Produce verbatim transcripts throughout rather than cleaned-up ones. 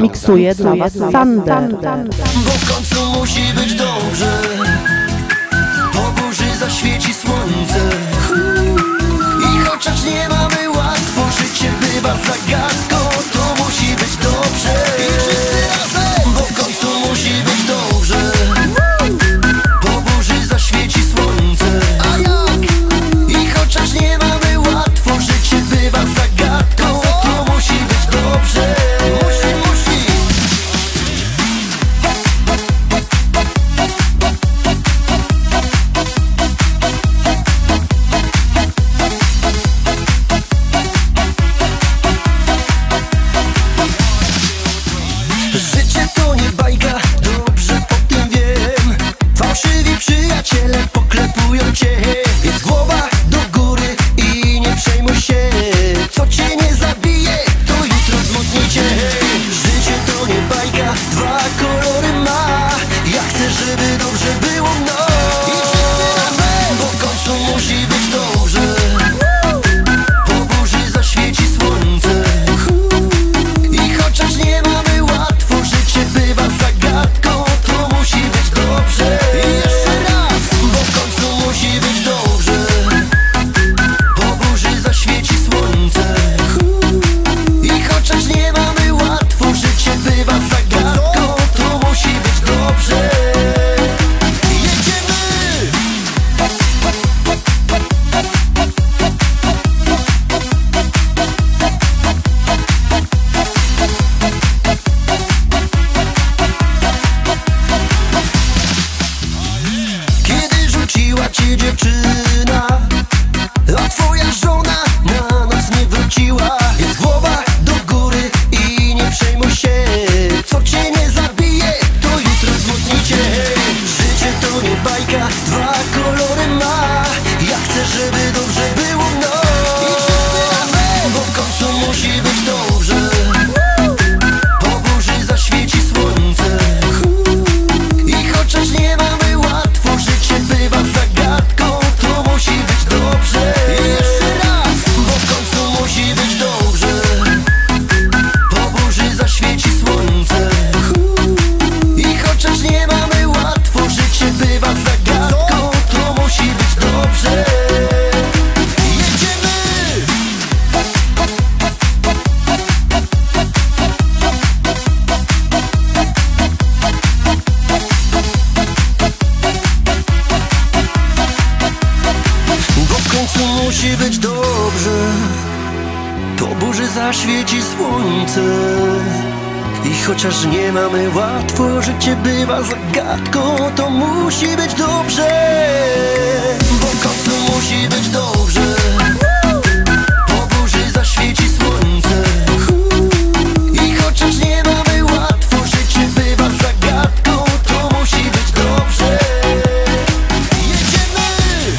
Miksuje dla was Sander. Bo w końcu musi być dobrze, po burzy zaświeci słońce. I chociaż nie mamy łatwo, życie bywa zagadką, to musi być dobrze. I wszyscy razem, bo w końcu musi być dobrze, po burzy zaświeci słońce. A jak? I chociaż nie mamy łatwo, życie bywa zagadką, to musi być dobrze. Musi, musi. Życie to nie bajka, dobrze o tym wiem. Fałszywi przyjaciele poklepują cię, więc głowa do góry i nie przejmuj się. Co cię nie zabije, to jutro wzmocni cię. Życie to nie bajka, dwa kolory ma. Ja chcę, żeby dobrze było mną. I wszyscy razem, bo w końcu musi być dobrze, po burzy zaświeci słońce. I chociaż nie mamy łatwo, życie bywa zagadką, to musi być dobrze. I jeszcze raz, bo w końcu musi być dobrze, po burzy zaświeci słońce. I chociaż nie mamy łatwo, życie bywa zagadką, to musi być dobrze. Jedziemy! Kiedy rzuciła cię dziewczyna, a twoja żona na nas nie wróciła, więc głowa do góry i nie przejmuj się. Co cię nie zabije, to jutro wzmocni cię. Życie to nie bajka, dwa kolory ma. Ja chcę, żeby dobrze było mną. I wszyscy razem, bo w końcu musi być dobrze, po burzy zaświeci słońce. I chociaż nie mamy łatwo, życie bywa zagadką, to musi być dobrze. I jeszcze raz, bo w końcu musi być dobrze, po burzy zaświeci słońce. I chociaż nie mamy łatwo, życie bywa zagadką, to musi być dobrze. Jedziemy! Bo w końcu musi być dobrze, po burzy zaświeci słońce. I chociaż nie mamy łatwo, życie bywa zagadką, to musi być dobrze. Bo w końcu musi być dobrze, po burzy zaświeci słońce. I chociaż nie mamy łatwo, życie bywa zagadką, to musi być dobrze. Jedziemy!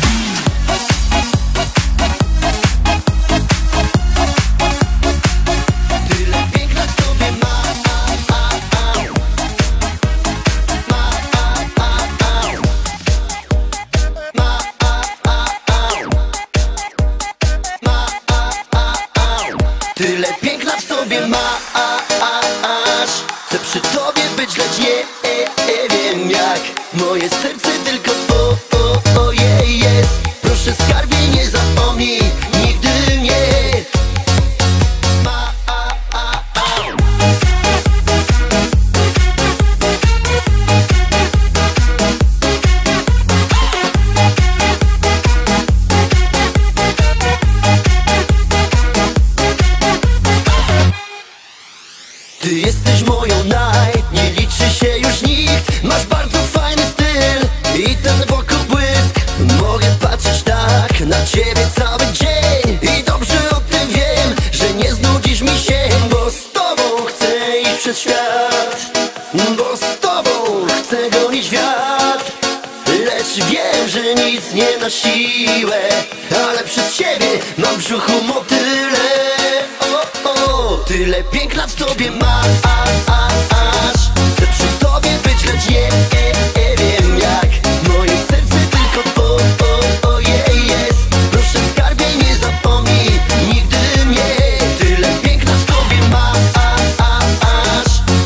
Tyle piękna w sobie ma, a, a, a. Ma, a, a, a. Ma, a, a, a. Ma, a, a, a. Tyle piękna w sobie ma, a, a, aż chcę przy tobie być, lecz nie e, e, wiem jak. Moje serce tylko twoje jest. Proszę skarbie, nie zapomnij nigdy mnie. Ma, a, a, a. Ty jesteś moją naj, nie liczy się już nikt. Masz bardzo fajny styl i ten wokół błysk. Mogę patrzeć tak na ciebie cały dzień i dobrze o tym wiem, że nie znudzisz mi się. Bo z tobą chcę iść przez świat, bo z tobą chcę gonić wiatr. Lecz wiem, że nic nie na siłę, ale przez ciebie mam w brzuchu motyle. O, o, tyle piękna w sobie ma, a, a, aż chcę przy tobie być, lecz nie e, e, wiem jak. Moje serce tylko twoje jest. Proszę skarbie, nie zapomnij nigdy mnie. Tyle piękna w sobie ma, a, a, aż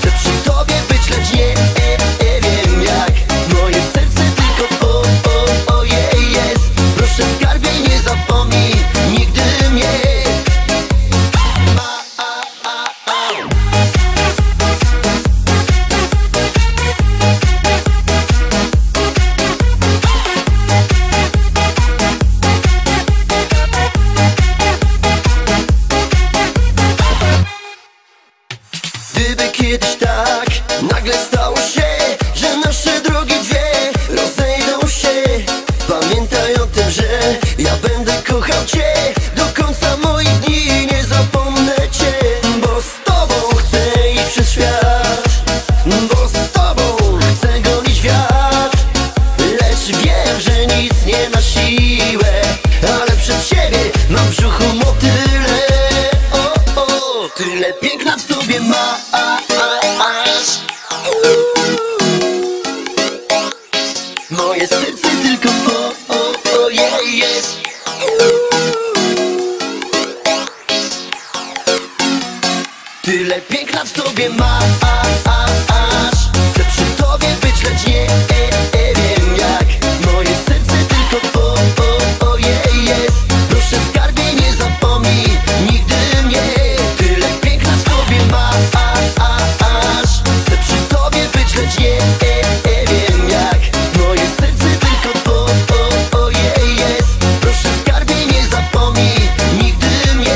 kiedyś tak. Nagle stało się, że nasze drogi dwie rozejdą się. Pamiętaj o tym, że ja będę kochał cię do końca moich dni, nie zapomnę cię. Bo z tobą chcę iść przez świat, bo z tobą chcę gonić wiatr. Lecz wiem, że nic nie ma siłę, ale przez ciebie mam w brzuchu motyle. O, o, tyle piękna w sobie masz. Moje serce tylko twoje jest. Tyle piękna w sobie masz. Chcę przy tobie być, lecz nie, nie wiem jak. Moje serce tylko twoje jest. Proszę skarbie, nie zapomnij nigdy mnie. Tyle piękna w sobie masz. Chcę przy tobie być, lecz nie, nie wiem jak. Moje serce tylko twoje jest. Proszę skarbie, nie zapomnij nigdy mnie.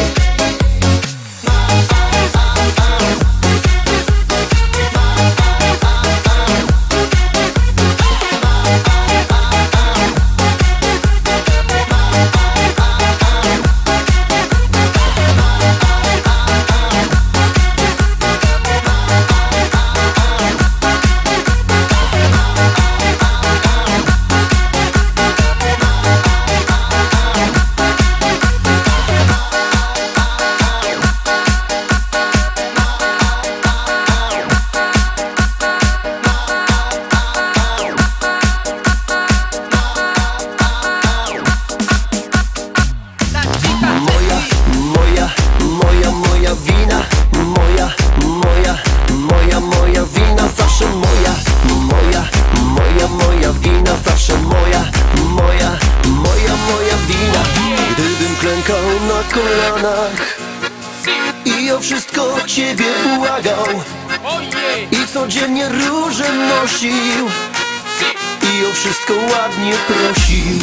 Na kolanach i o wszystko ciebie błagał, i codziennie róże nosił, i o wszystko ładnie prosił.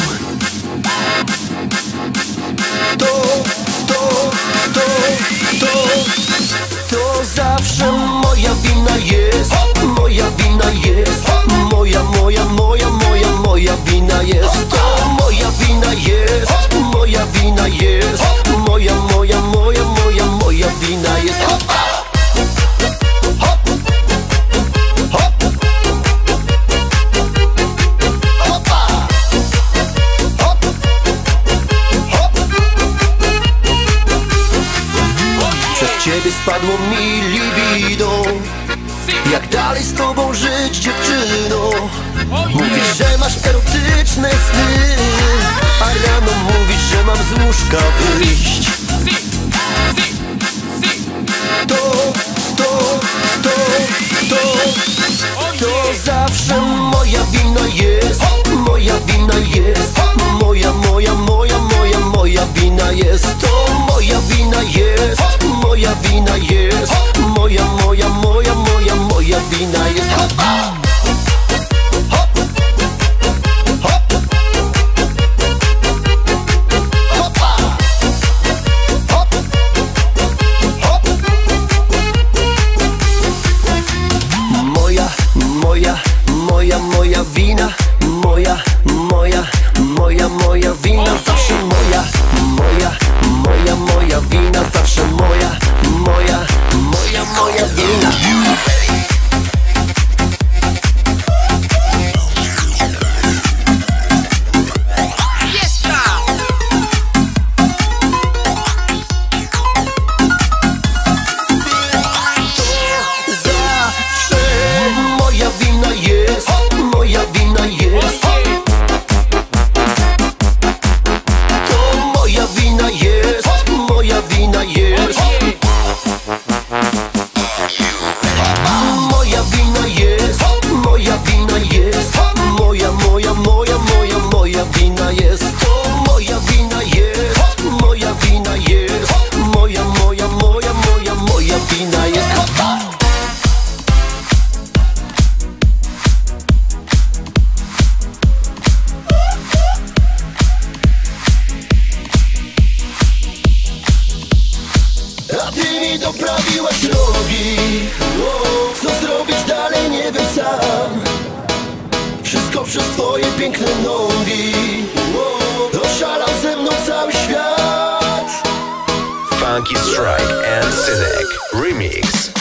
To, to, to, to, to zawsze moja wina jest. Moja wina jest. Moja, moja, moja, moja, moja wina jest. To moja wina jest. Moja wina jest. Moja, moja, moja, moja, moja wina jest. Hop, hop, hop, hopa, hop, hop. Przez ciebie spadło mi libido. Jak dalej z tobą żyć, dziewczyno? Mówisz, że masz erotyczne sny, a rano mówisz, że mam z łóżka wyjść. To, to, to, to, to zawsze moja wina jest. Moja wina jest. Moja, moja, moja, moja, moja wina jest. To moja wina jest. Moja wina jest. Moja, moja, moja, moja, moja wina jest. Hopa! Moja, moja, moja wina. Moja, moja, moja, moja wina. Zawsze moja, moja, moja, moja wina. Zawsze moja, moja, moja, moja wina. a ty mi doprawiłaś rogi. Co zrobić dalej nie wiem sam, wszystko przez twoje piękne nogi. Oszalał ze mną cały świat. Funky Strike and Cynic Remix.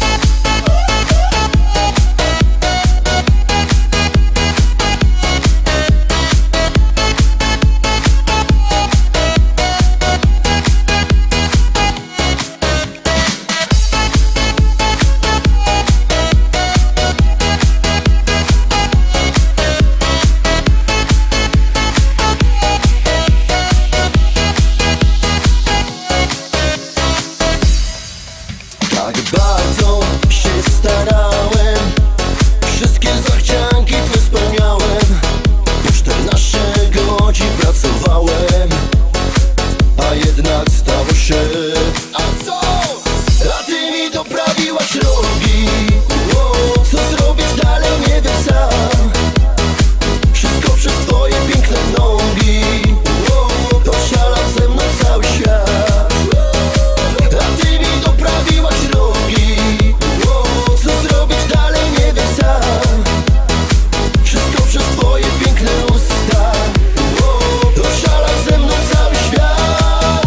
Tak bardzo się starałem, wszystkie zachcianki twe spełniałem. Po czternaście godzin pracowałem, a jednak stało się. A co? A ty mi doprawiłaś rogi. Co zrobić dalej nie wiem sam, wszystko przez twoje piękne nogi. Oszalał ze mną cały świat. A ty mi doprawiłaś rogi. Co zrobić dalej nie wiem sam, wszystko przez twoje piękne usta. Oszalał ze mną cały świat.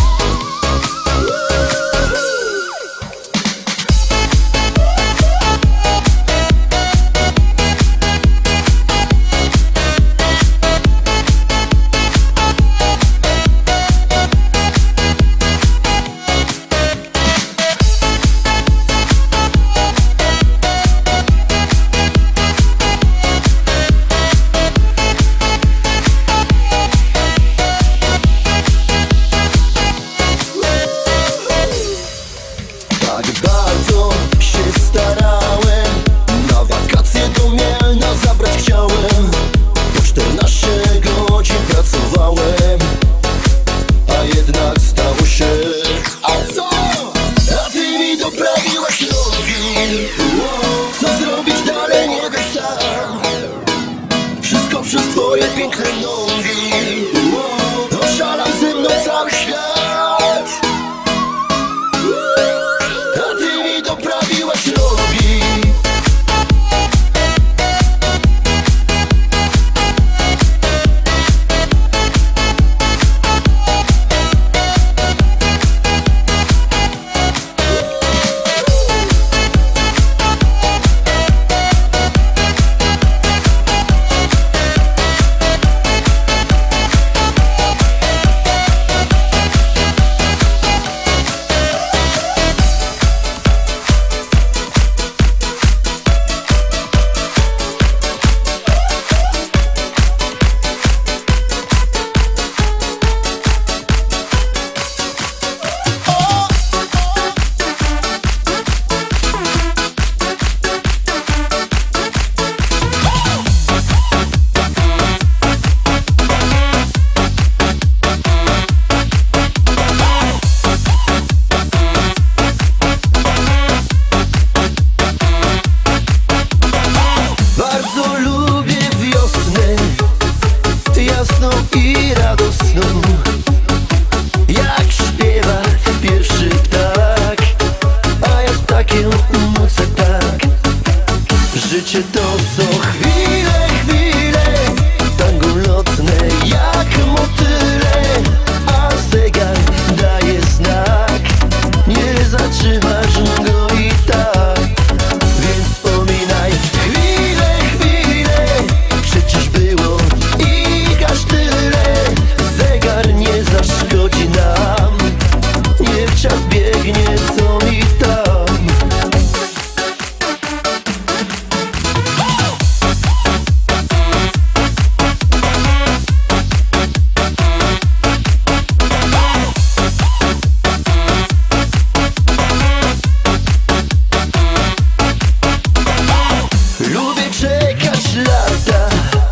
Tak bardzo się starałem, na wakacje do Mielna zabrać chciałem. Po czternaście godzin pracowałem, a jednak stało się. A co? A ty mi doprawiłaś nogi. Co zrobić dalej nie wiem sam, wszystko przez twoje piękne nogi. Oszalał ze mną cały świat. A ty mi doprawiłaś rogi. Bardzo lubię wiosnę, jasną i radosną, jak śpiewa pierwszy ptak, a ja z ptakiem nucę tak. Życie to są chwile, chwile, tango lotne jak motyle, a zegar daje znak, nie zatrzymasz go i tak. Więc wspominaj chwile, chwile, przecież było ich aż tyle. Zegar nie zaszkodzi nam, niech czas biegnie co mi tam. Lubię czekać lata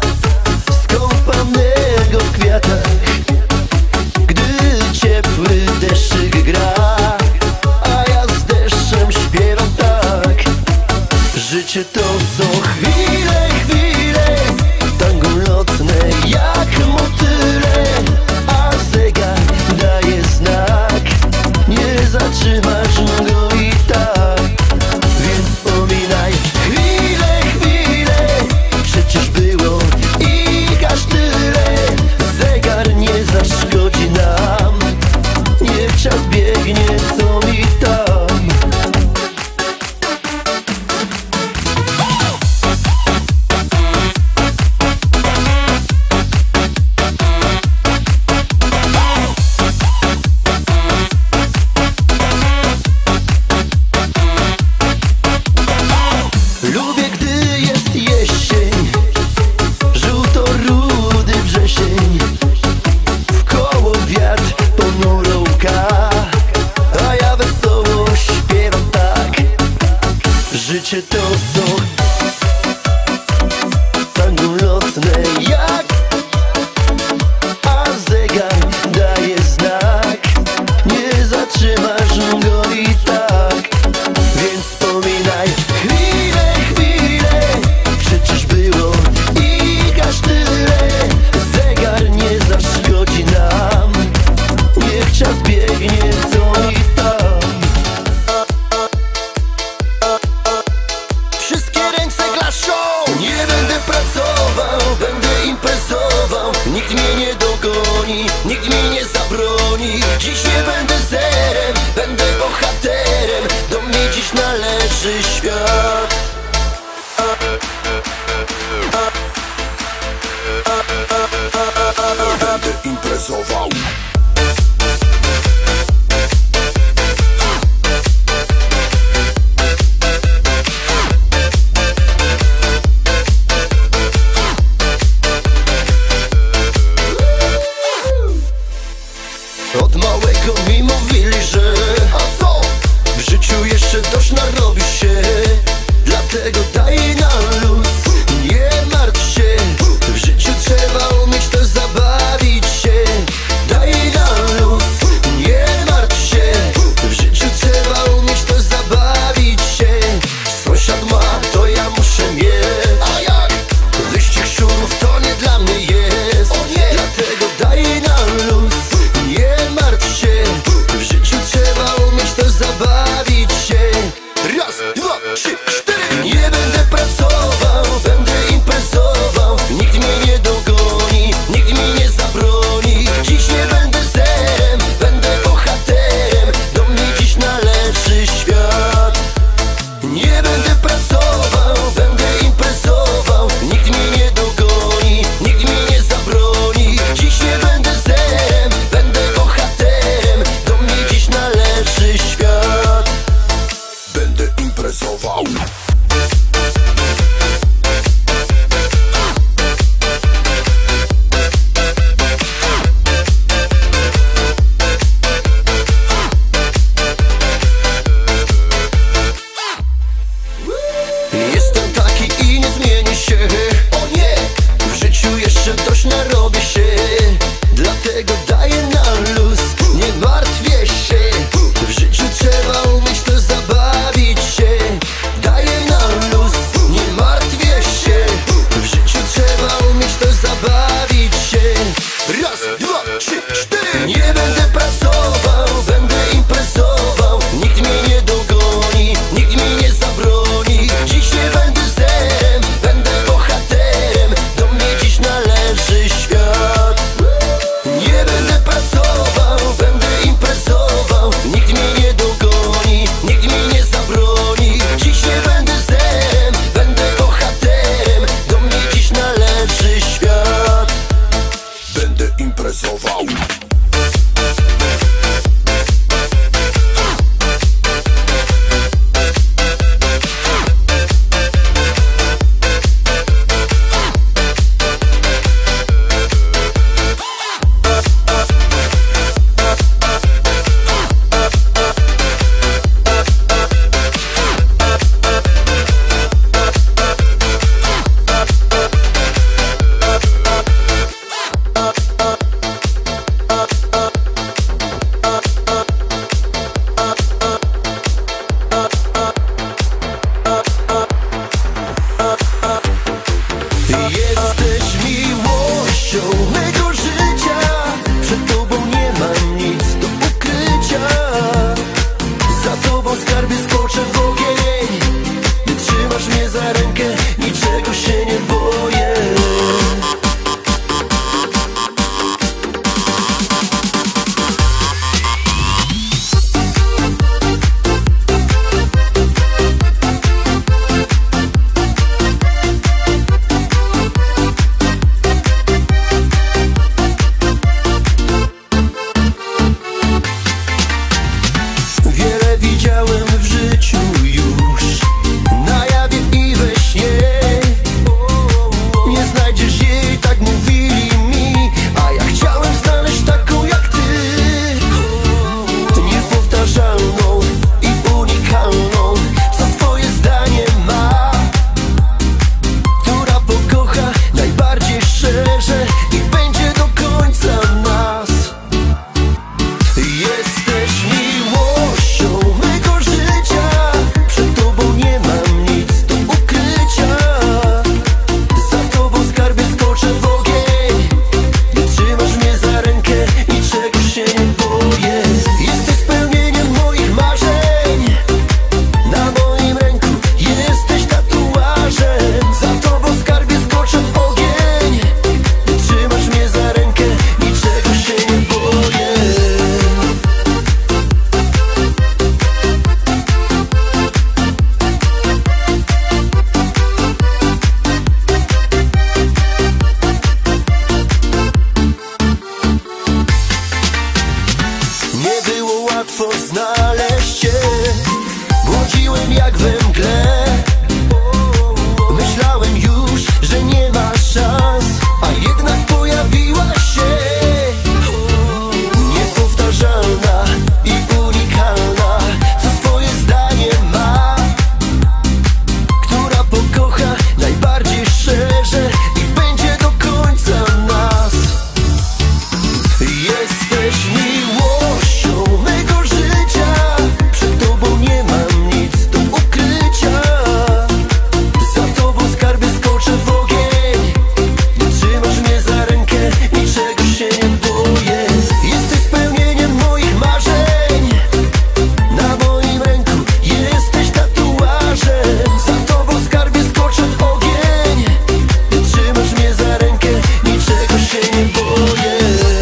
skąpanego w kwiatach, gdy ciepły deszczyk gra, a ja z deszczem śpiewam tak. Życie to są chwile, chwile, tango lotne jak motyle, a zegar daje znak, nie zatrzyma łatwo znaleźć cię. Błądziłem jak we mgle, myślałem już, że nie ma szans, a jednak pojawiłaś się. Niepowtarzalna i unikalna, co swoje zdanie ma, która pokocha najbardziej szczerze i będzie do końca nas. Jesteś miłością mego życia, przed tobą nie mam nic do ukrycia. Za tobą skarbie skoczę w ogień, gdy trzymasz mnie za rękę, niczego się nie boję. Jesteś spełnieniem moich marzeń, na moim ręku jesteś tatuażem. Za tobą skarbie skoczę w ogień, gdy trzymasz mnie za rękę, niczego się nie boję.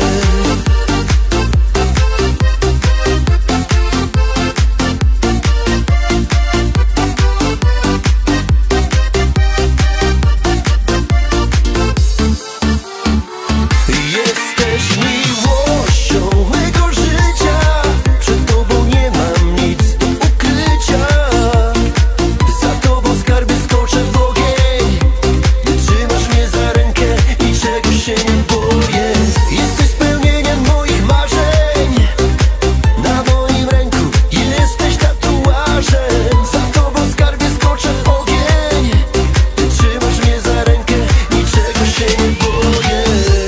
Jesteś miłością mego życia, przed tobą nie mam nic do ukrycia. Za tobą skarbie skoczę w ogień, gdy trzymasz mnie za rękę, niczego się nie boję. Jesteś spełnieniem moich marzeń, na moim ręku jesteś tatuażem. Za tobą skarbie skoczę w ogień, gdy trzymasz mnie za rękę, niczego się nie boję.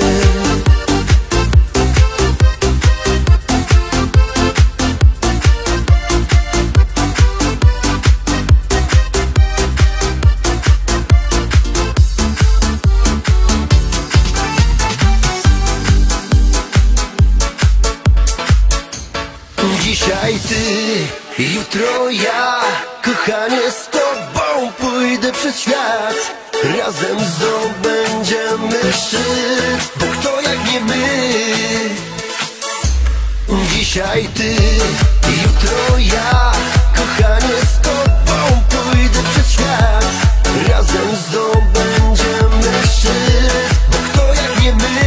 Dzisiaj ty, jutro ja, kochanie, z tobą pójdę przez świat. Razem zdobędziemy szczyt, bo kto jak nie my. Dzisiaj ty, jutro ja, kochanie, z tobą pójdę przez świat. Razem zdobędziemy szczyt, bo kto jak nie my.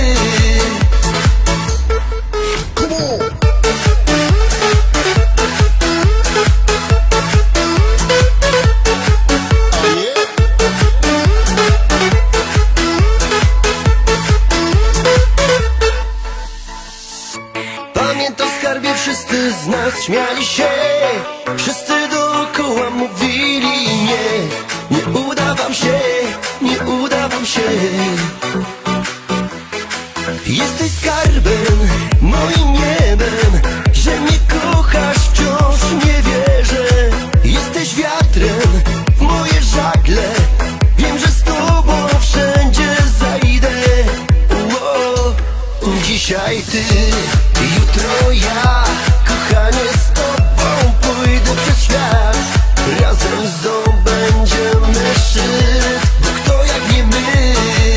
Pamiętam, skarbie, wszyscy z nas śmiali się, wszyscy dookoła mówili nie, nie uda wam się, nie uda wam się. Jesteś skarbem, moim niebem, że mnie kochasz, wciąż nie wierzę. Jesteś wiatrem w moje żagle, wiem, że z tobą wszędzie zajdę. Ło, dzisiaj ty, jutro ja, kochanie, z tobą pójdę przez świat. Razem zdobędziemy szczyt, bo kto jak nie my.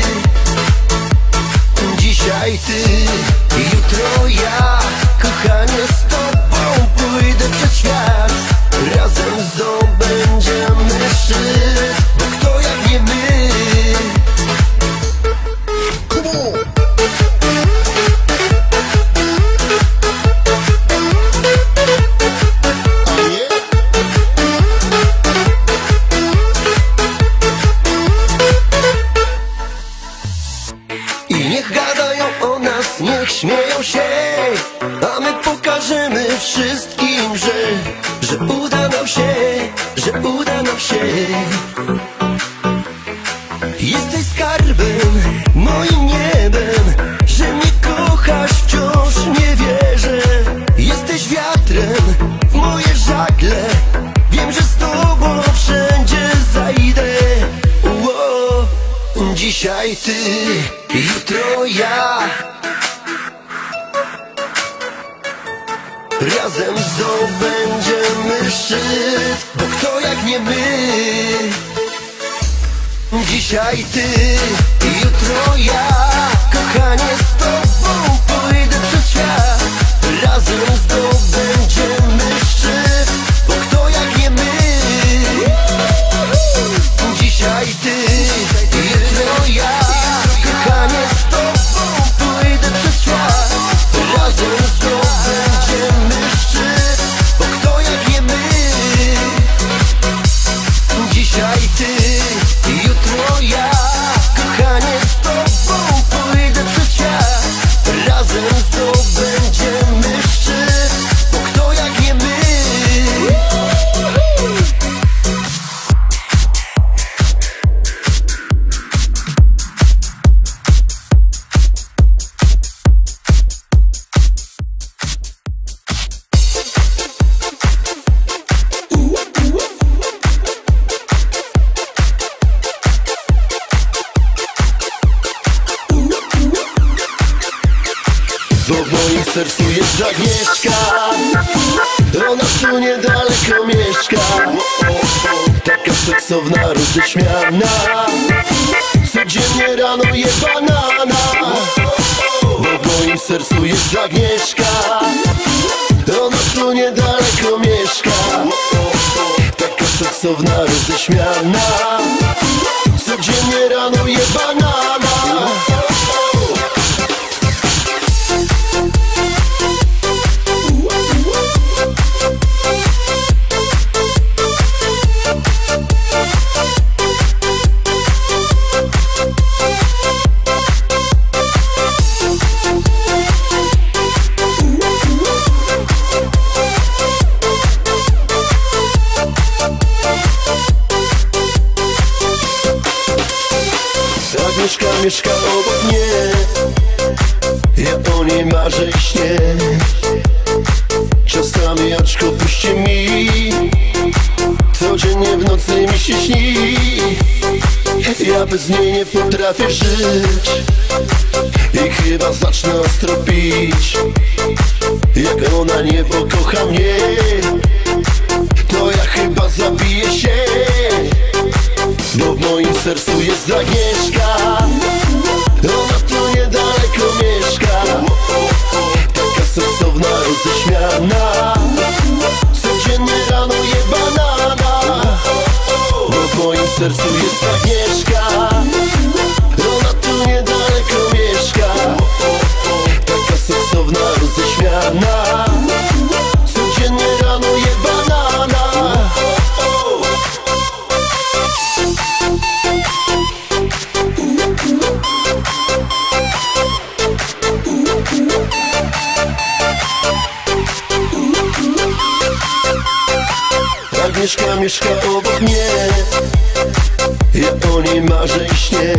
Dzisiaj ty, jutro ja, kochanie, z tobą pójdę przez świat. Razem zdobędziemy szczyt, bo kto jak nie my. I niech gadają o nas, niech śmieją się, a my pokażemy wszystkim, że, że uda nam się, że uda nam się. Jesteś skarbem, moim niebem, że mnie kochasz, wciąż nie wierzę. Jesteś wiatrem w moje żagle, wiem, że z tobą wszędzie zajdę. Ło, dzisiaj ty, jutro ja, razem zdobędziemy szczyt, bo kto jak nie my. Dzisiaj ty, jutro ja, kochanie, z tobą pójdę przez świat. Razem zdobędziemy szczyt, bo kto jak nie my. Dzisiaj ty, jutro ja, kochanie, z tobą pójdę przez świat. Razem zdobędziemy szczyt. sercu jest Agnieszka. Ona tu niedaleko mieszka. Taka seksowna, roześmiana, codziennie rano je banana. Bo w moim sercu jest Agnieszka. Ona tu niedaleko mieszka. Taka seksowna, roześmiana, codziennie rano je banana. Agnieszka mieszka obok mnie. Ja o niej marzę i śnię. Czasami oczko puści mi, codziennie w nocy mi się śni. Ja bez niej nie potrafię żyć i chyba zacznę ostro pić. Jak ona nie pokocha mnie, to ja chyba zabiję się. Bo w moim sercu jest Agnieszka. Ona tu niedaleko mieszka. Taka seksowna, roześmiana, codziennie rano je banana. Bo w moim sercu jest Agnieszka. Ona tu niedaleko mieszka. Taka seksowna, roześmiana, codziennie rano je banana. Agnieszka mieszka obok mnie. Ja o niej marzę i śnię.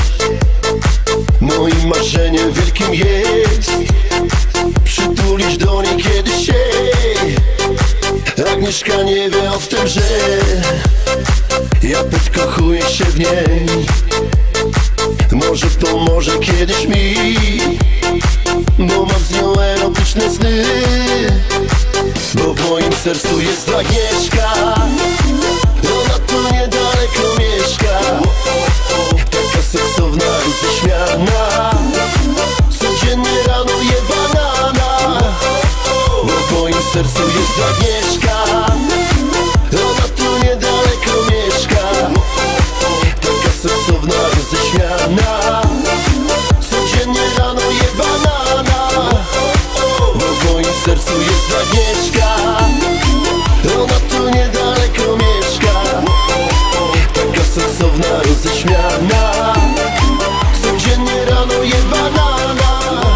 Moim marzeniem wielkim jest przytulić do niej kiedyś się. Agnieszka nie wie o tym, że ja podkochuję się w niej. Może pomoże kiedyś mi, bo mam z nią erotyczne sny. Bo w moim sercu jest Agnieszka. Ona tu niedaleko mieszka. Taka seksowna, roześmiana, codziennie rano je banana. Bo w moim sercu jest Agnieszka. Ona tu niedaleko mieszka. Taka seksowna, roześmiana, codziennie rano je banana. Bo w moim sercu jest Agnieszka. Ona tu niedaleko mieszka. Taka seksowna, roześmiana, codziennie rano je banana.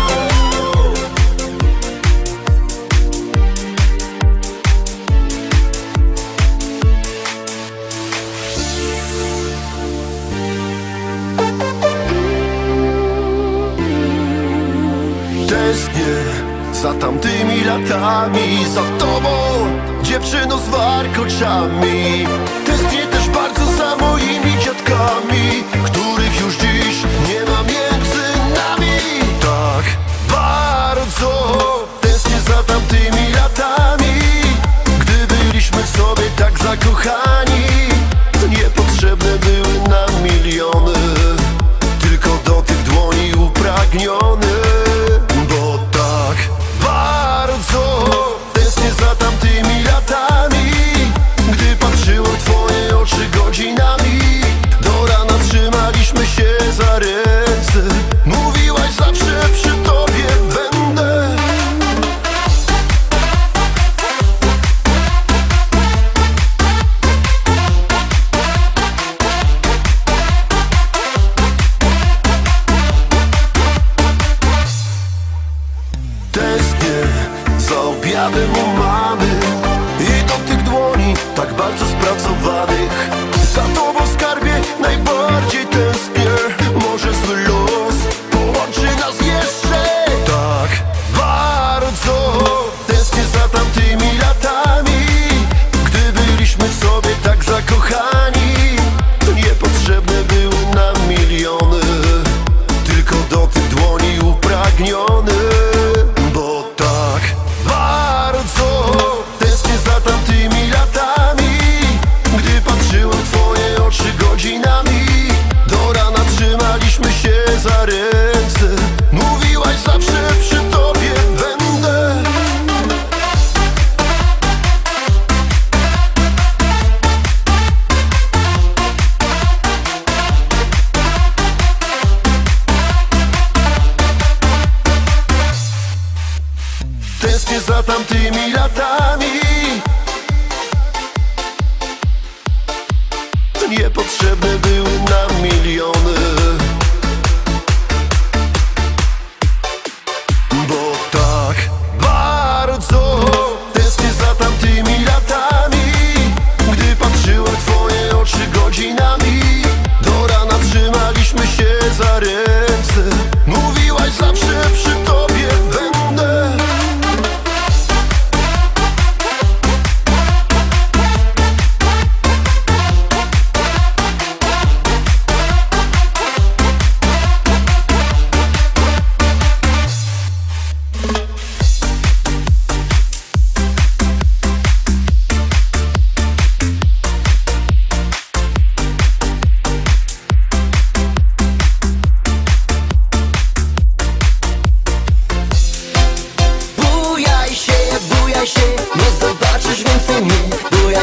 Tęsknię za tamtymi latami, za tobą, dziewczyno z warkoczami. Tęsknię też bardzo za moimi dziadkami, których już dziś nie ma między nami. Tak bardzo tęsknię za tamtymi latami, gdy byliśmy w sobie tak zakochani. Niepotrzebne były nam miliony, tylko dotyk dłoni upragniony. Bo tak bardzo tęsknię za tamtymi latami, gdy patrzyłem w twoje oczy godzinami. Do rana trzymali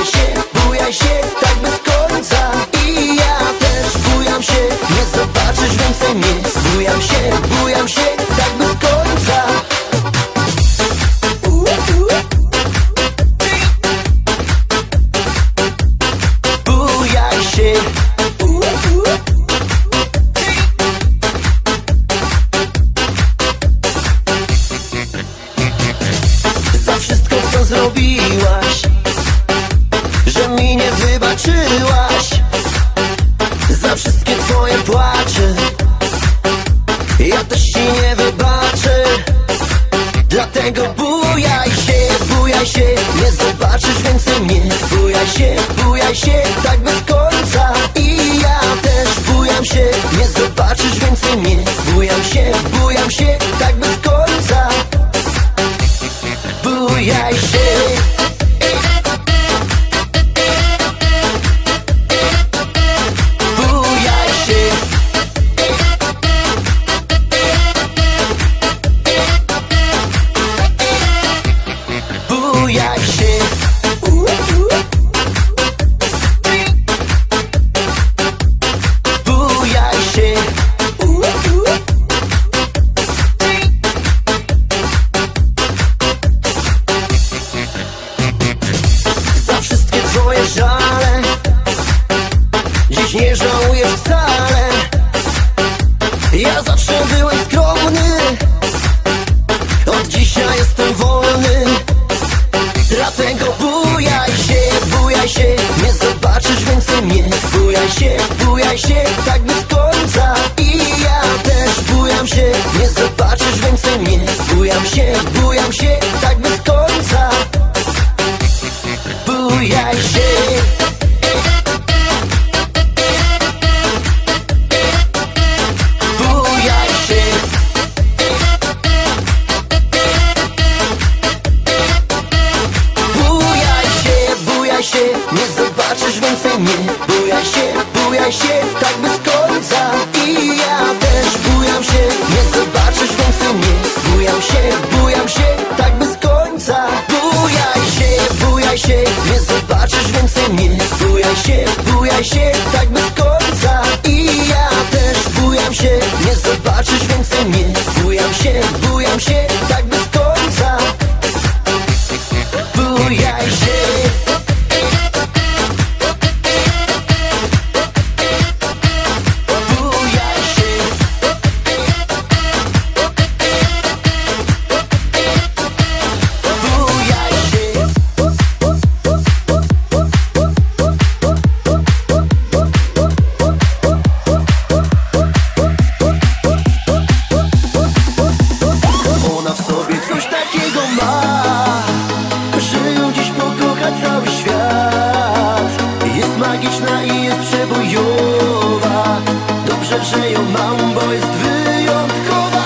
Bujaj się, bujaj się, tak bez końca. I ja też bujam się, nie zobaczysz więcej mnie. Bujam się, bujam się, tak bez końca. Bujaj się. Za wszystko, co zrobiłaś, że mi nie wybaczyłaś, za wszystkie twoje płacze, ja też ci nie wybaczę. Dlatego bujaj się, bujaj się, nie zobaczysz więcej mnie. Bujaj się, bujaj się, tak bez końca. I ja też bujam się, nie zobaczysz więcej mnie. Bujam się, bujam się, tak bez końca. Bujaj się. Bujaj się. Bujaj się. Bujaj się. Za wszystkie twoje żale dziś nie żałuję wcale. Ja zawsze byłem skromny, od dzisiaj jestem wolny. Dlatego bujaj się, bujaj się, nie zobaczysz więcej mnie. Bujaj się, bujaj się, tak bez końca. I ja też bujam się, nie zobaczysz więcej mnie. Bujam się, bujam się, tak bez końca. Bujaj się. Bujaj się. Bujaj się, bujaj się, nie zobaczysz więcej mnie. Bujaj się, bujaj się, tak bez końca. I ja też bujam się, nie zobaczysz więcej mnie. Bujam się, bujam się, tak bez końca. Bujaj się, bujaj się, nie zobaczysz więcej mnie. Bujaj się, bujaj się, tak bez końca. I ja też bujam się, nie zobaczysz więcej mnie. Bujam się, bujam się, tak bez końca. Bujaj się. Bujaj się. Bujaj się. Ona w sobie coś takiego ma, że ją dziś pokocha cały świat. Jest magiczna i jest przebojowa. Dobrze, że ją mam, bo jest wyjątkowa.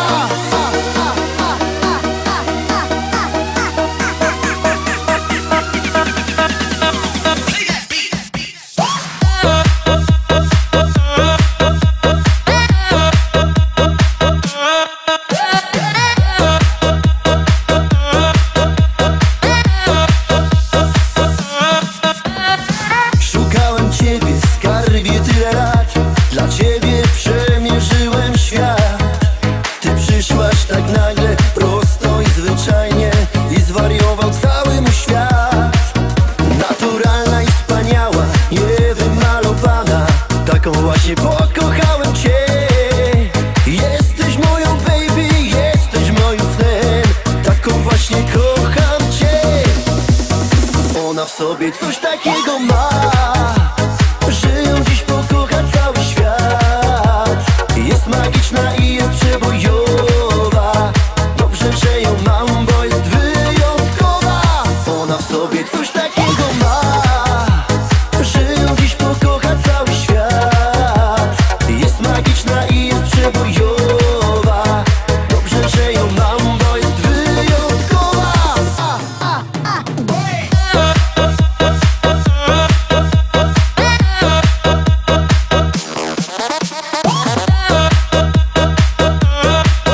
Szukałem ciebie, skarbie, tyle lat. Dla ciebie przemierzyłem świat. Ty przyszłaś tak nagle, prosto i zwyczajnie, i zwariował cały mój świat. Naturalna i wspaniała, niewymalowana, taką właśnie pokochałem cię. Jesteś moją baby, jesteś moim snem, taką właśnie kocham cię. Ona w sobie coś takiego ma, że ją dziś pokocha cały świat. Jest magiczna i jest przebojowa. Dobrze, że ją mam, bo jest wyjątkowa. Ona w sobie coś takiego ma, że ją dziś pokocha cały świat. Jest magiczna i jest przebojowa. Dobrze, że ją mam, bo jest wyjątkowa.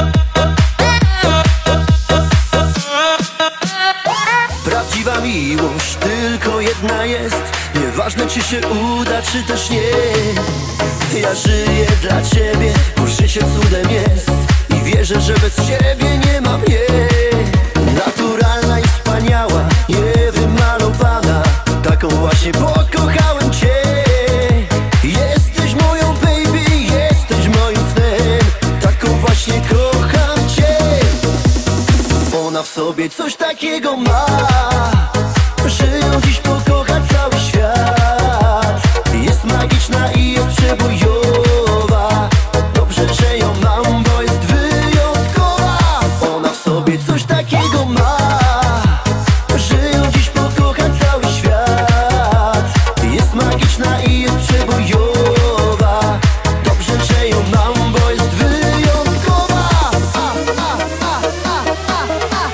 Prawdziwa miłość miłość tylko jedna jest. Nieważne czy się uda, czy też nie. Ja żyję dla ciebie, bo życie cudem jest. I wierzę, że bez ciebie nie mam jej. Naturalna i wspaniała, niewymalowana, taką właśnie pokochałem cię. Jesteś moją baby, jesteś moim snem, taką właśnie kocham cię. Ona w sobie coś takiego ma, że ją dziś pokocha cały świat. Jest magiczna i jest przebojowa. Dobrze, że ją mam, bo jest wyjątkowa. Ona w sobie coś takiego ma, że ją dziś pokocha cały świat. Jest magiczna i jest przebojowa. Dobrze, że ją mam, bo jest wyjątkowa. A, a, a, a, a, a,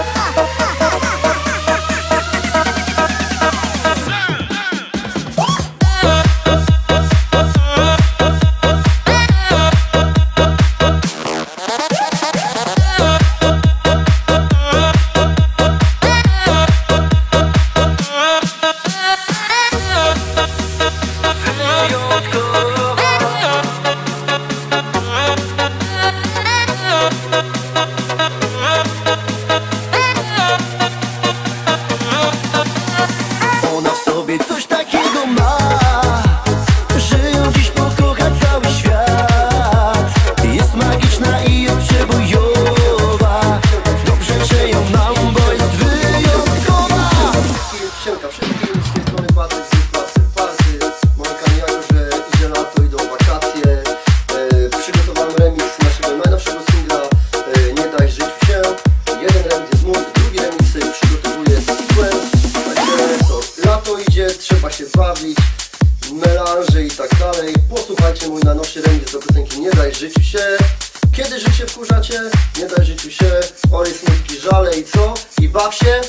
ona w sobie coś takiego ma, że ją dziś pokocha cały świat. Jest magiczna i jest przebojowa. Dobrze, że ją mam, bo jest wyjątkowa. Siemka, wszystkim z tej strony Patryk z Pasy Party. Monika, jako że idzie lato, idą wakacje, e, przygotowałem remix naszego najnowszego singla e, Nie daj żyć się. Jeden remix jest mój, drugi remix sobie przygotowuję sequence. Także co, lato idzie, trzeba się bawić, melanże i tak dalej. Posłuchajcie mój najnowszy remix do piosenki Nie daj życiu się. Kiedy życie wkurzacie, nie daj życiu się. Olej, smutki, żale i co? I baw się.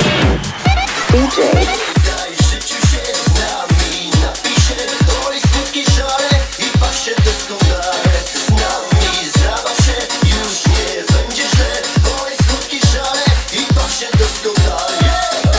Daj życiu się z nami, napiszę olej, smutki, żale i baw się doskonale. Z nami zabaw się, już nie będzie źle. Olej, smutki, żale i baw się doskonale.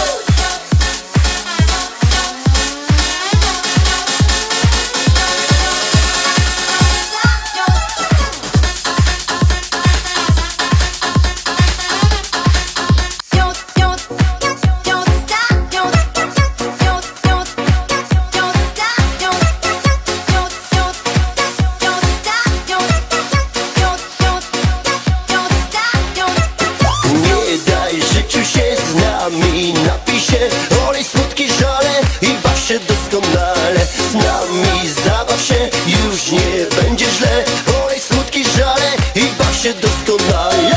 Nie daj życiu się z nami, napij się olej, smutki, żale i baw się doskonale. Z nami zabaw się, już nie będzie źle. Olej, smutki, żale i baw się doskonale.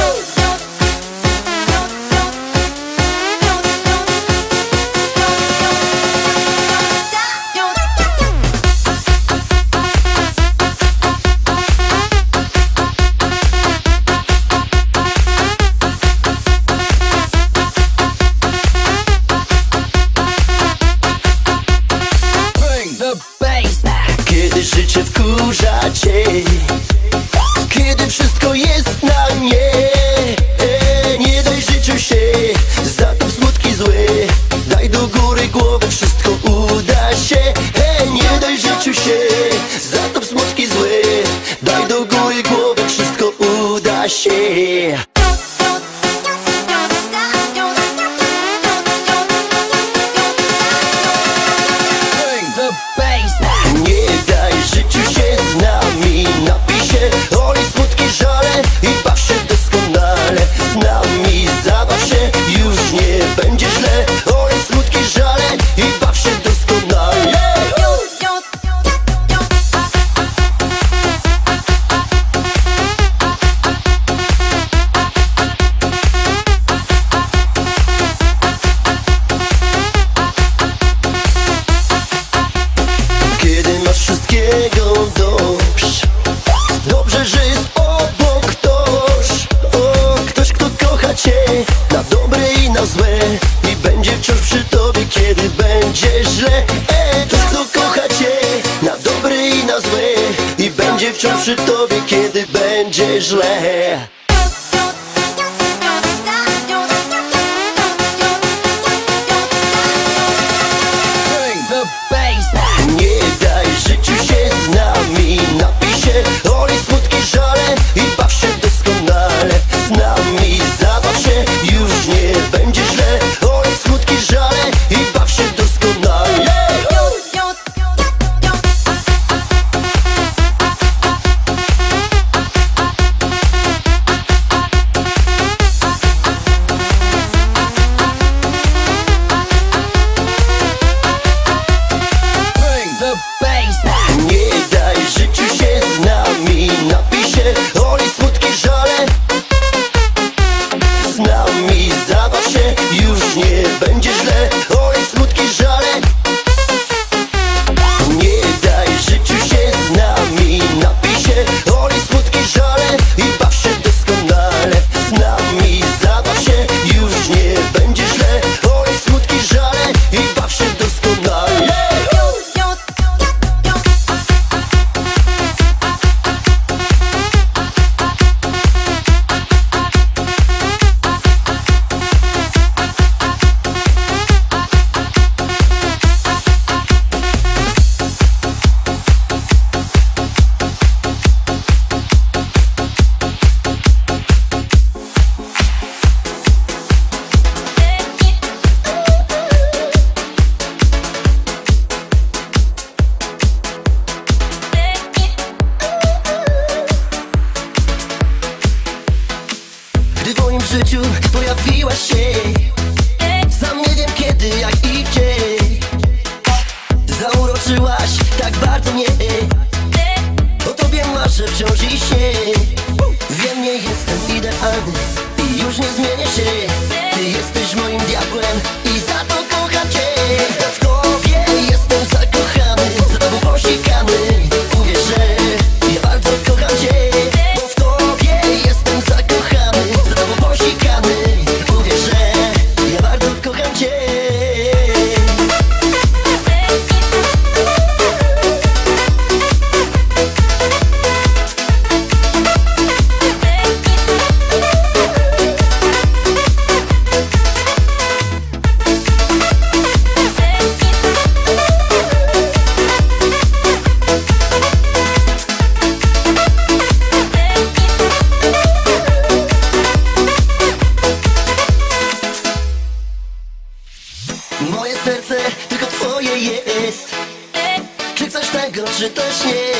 Kiedy życie wkurza cię, kiedy wszystko jest na nie, e, nie daj życiu się, zatop smutki złe. Daj do góry głowę, wszystko uda się. E, nie daj życiu się, zatop smutki złe. Daj do góry głowę, wszystko uda się. Nie daj życiu się z nami, napij się olej, smutki, żale i baw się doskonale. Z nami zabaw się, już nie będzie źle. Olej, smutki, żale i baw się doskonale. Kiedy masz wszystkiego dość, dobrze, że jest obok ktoś. O, ktoś, kto kocha cię na dobre i na złe i będzie wciąż przy tobie, kiedy będzie źle. E, ktoś, kto kocha cię na dobre i na złe i będzie wciąż przy tobie, kiedy będzie źle. będzie źle. Olej smutki, żale. Nie daj życiu się z nami, napij się. Olej smutki, żale i baw się doskonale. Z nami zabaw się, już nie będzie źle. Olej smutki, żale i baw się doskonale. Gdy w moim życiu pojawiłaś się, sam nie wiem kiedy, jak i gdzie. Zauroczyłaś tak bardzo mnie, o tobie marzę wciąż i śnię. Wiem, nie jestem idealny i już nie zmienię się. Ty jesteś moim diabłem i za to kocham cię. W tobie jestem zakochany, za tobą posikany. Uwierz, że ja bardzo kocham cię, bo w tobie jestem zakochany, za tobą posikany. Uwierz, że ja bardzo kocham cię. Moje serce tylko twoje jest. Czy chcesz tego, czy też nie?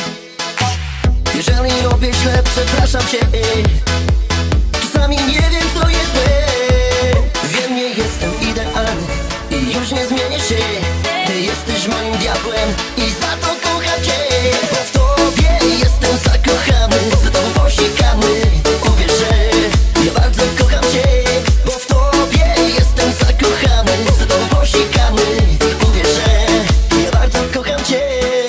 Jeżeli robię źle, przepraszam cię. Czasami nie wiem, co jest złe. Wiem, nie jestem idealny i już nie zmienię się. Ty jesteś moim diabłem i za to kocham cię. Bo w tobie jestem zakochany, za tobą posikany. Uwierz, że ja bardzo kocham cię, bo w tobie jestem zakochany, za tobą posikany. Uwierz, że ja bardzo kocham cię.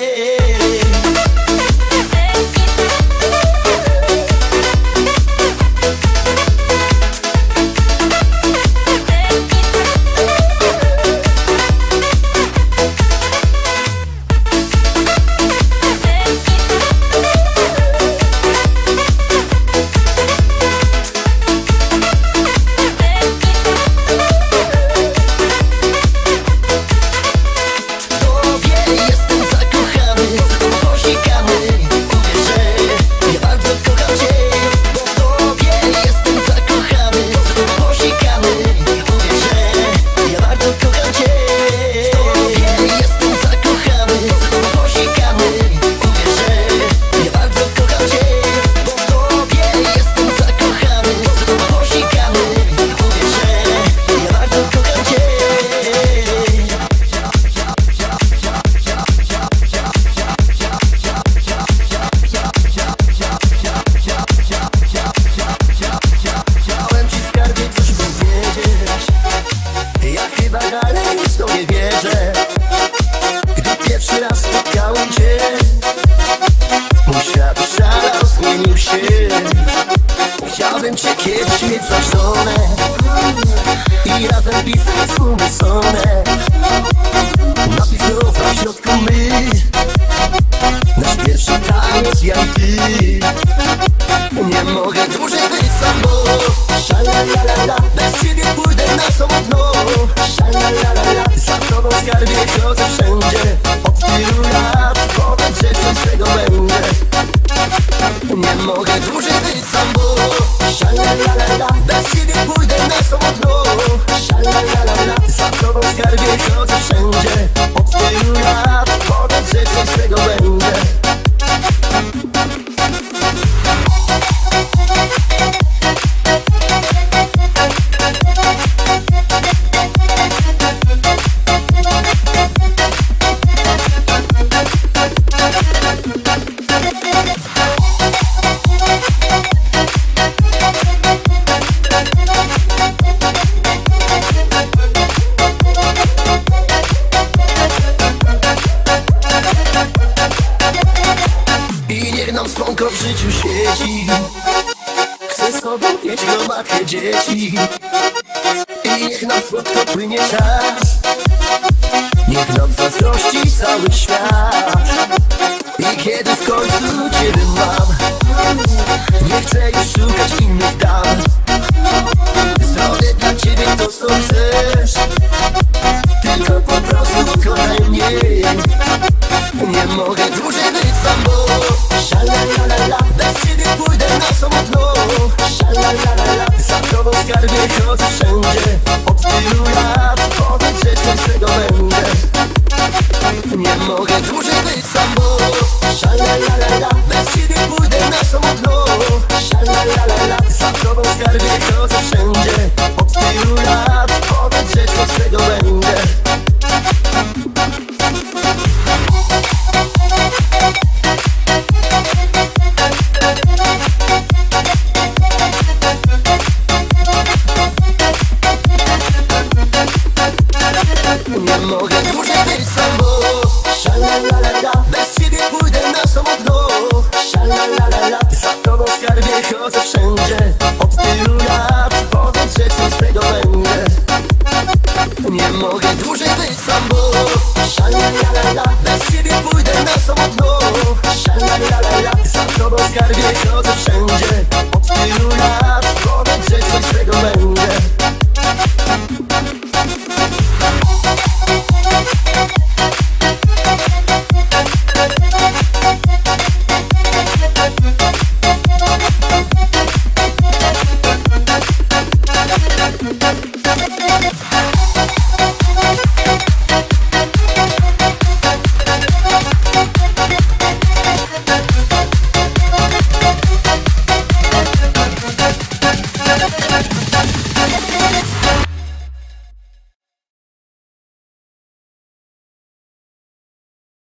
Chciałbym cię kiedyś mieć za żonę i razem pisać wspólny sonet. Napis rozlał w środku my, nasz pierwszy taniec ja i ty. Nie mogę dłużej być sam, bo szalalala, bez ciebie pójdę na samotno. Szalalala, za tobą skarbie chodzę wszędzie. Od tylu lat powiedz, że coś z tego będzie. Nie mogę dłużej być sam, bo szalalala, bez ciebie pójdę na samotno. Szalalala, za tobą skarbie chodzę wszędzie. Od tylu lat powiedz, że coś z tego będzie. dzieci. Chcę z tobą mieć gromadkę dzieci i niech nam słodko płynie czas. Niech nam zazdrości cały świat. I kiedy w końcu ciebie mam, nie chcę już szukać innych dam. Zrobię dla ciebie to, co chcesz, tylko po prostu kochaj mnie. Nie mogę dłużej być sam, bo szalalala, bez ciebie pójdę na samotno. Szalalala, za tobą skarbie chodzę wszędzie. Od tylu lat powiedz, że coś z tego będzie. Nie mogę dłużej być sam, bo szalalala, bez ciebie pójdę na samotno. Szalalala, za tobą skarbie chodzę wszędzie. Od tylu lat powiedz, że coś z tego będzie. Nie mogę dłużej być sam, bo szalalala, bez ciebie pójdę na samotno. Szalalala, za tobą skarbie chodzę wszędzie. Od tylu lat powiedz, że coś z tego będzie. Nie mogę dłużej być sam, bo szalalala, bez ciebie pójdę na samotno. Szalalala, za tobą skarbie chodzę wszędzie. Od tylu lat powiedz, że coś z tego będzie. We'll be right back.